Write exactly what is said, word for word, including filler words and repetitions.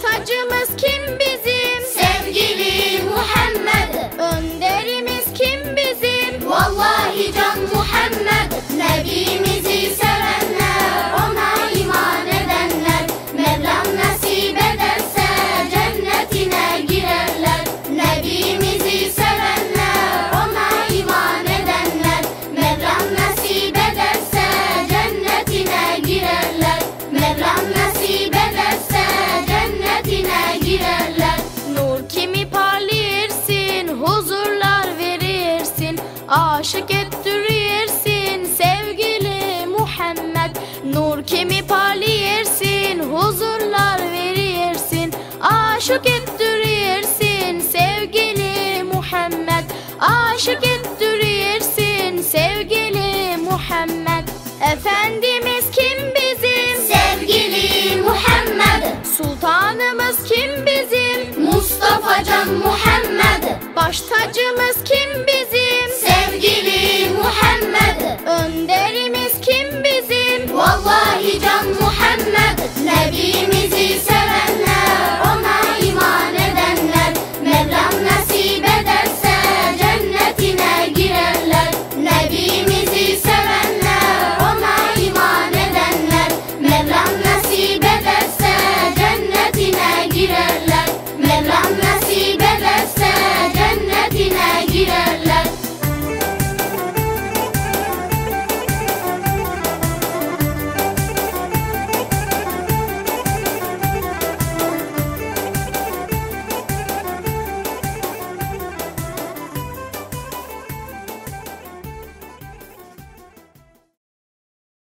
tacımız kim bizim? Sevgili Muhammed. Önderimiz kim bizim? Vallahi can Muhammed. Nebimizi sevenler, ona iman edenler, Mevlam nasip ederse cennetine girerler. Nebimizi sevenler, ona iman edenler, Mevlam nasip ederse cennetine girerler. Mevlam nasip ederse cennetine girerler. Nur kimi parlayırsın, huzurlar verirsin, aşık ettirirsin sevgili Muhammed. Nur kimi parlayırsın, huzurlar verirsin, aşık ettirirsin sevgili Muhammed. Aşık ettirirsin sevgili Muhammed. Efendimiz kim bizim? Sevgili Muhammed. Sultanımız kim bizim? Mustafa can Muhammed. Baş tacımız